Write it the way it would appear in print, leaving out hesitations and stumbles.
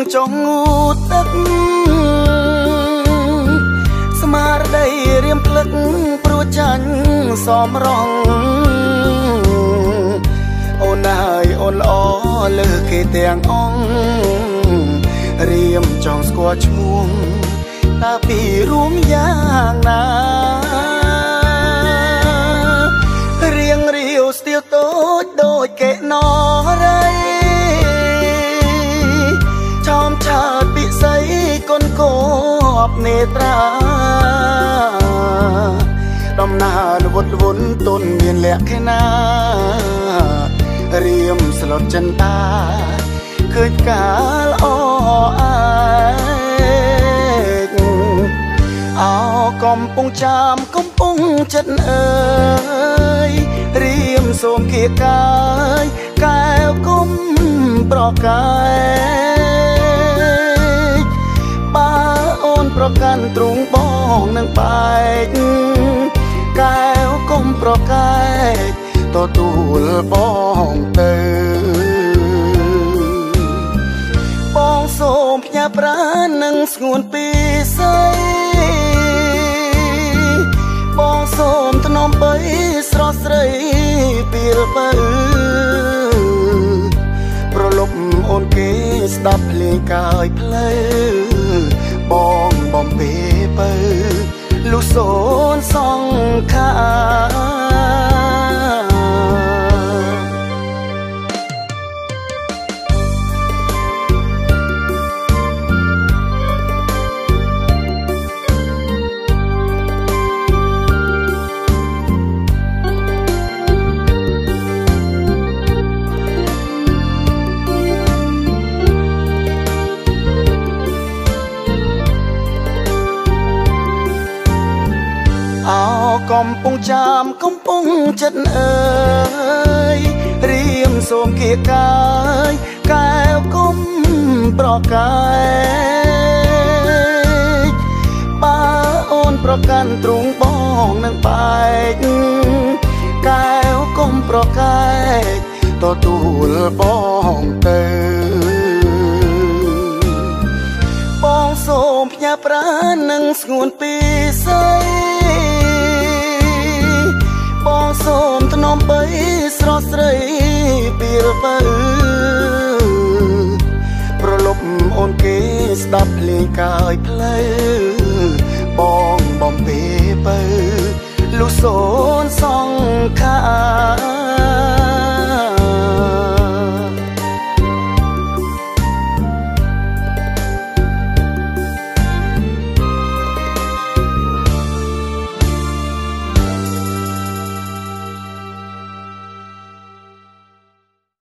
ចង់ងូតទឹកស្មារតីរៀមភ្លឹកព្រោះចាញ់សមរងអូនហើយអូនល្អលើគេទាំងអង្គរៀមចង់ស្គាល់ឈ្មោះតើពីរួមយ៉ាងណារៀងរាវស្ទាវតូចដូចកេណរៃឆោមឆើតពិសីកូនកបនេត្រាដំណើរវត្តវន់ទុនមានលក្ខណៈរៀមស្លុតចិនតាឃើញកាលអអាយអោកំពុងចាំកំពុងចិត្តអើយរៀមសូមគៀកាយកែវគុំប្រកាយបើអូនប្រកាន់ទ្រូងបងនឹងបែកកែវគុំប្រកាយទទួលបងទៅបងសូមផ្ញើប្រាណនឹងស្ងួនពីស្អីបងសូមថ្នមបីស្រស់ស្រីពីរបើប្រលប់អូនគេស្ដាប់ភ្លេងកាយផ្លូវបងបំពេបើលុះសូនសង្ខាអោកំពុងចាំកំពុងចិត្តអើយរៀមសូមគៀកាយកែវគុំប្រកាយបើអូនប្រកាន់ទ្រូងបងនឹងបែកកែវគុំប្រកាយទទួលបងទៅបងសូមផ្ញើប្រាណនឹងស្ងួនពីស្អីបងសូមថ្នមបីស្រស់ស្រីពីរបើប្រលប់អូនគេស្ដាប់ភ្លេងកាយផ្លូវបងបំពេបើលុះសូនសង្ខា